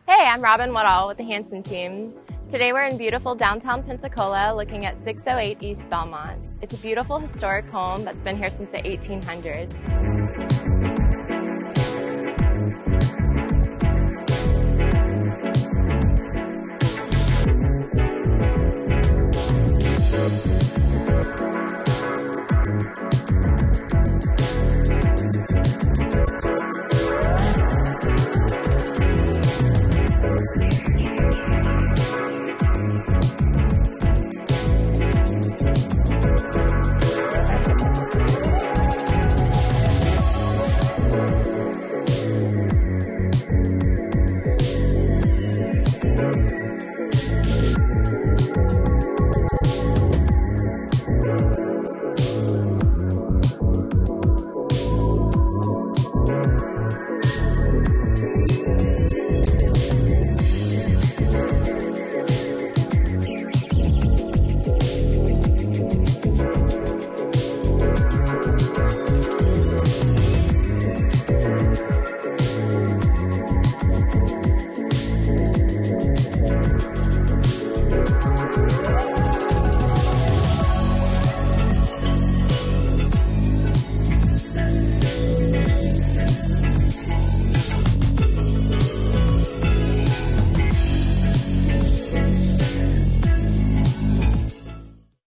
Hey, I'm Robin Woodall with the Hanson team. Today we're in beautiful downtown Pensacola looking at 608 East Belmont. It's a beautiful historic home that's been here since the 1800s.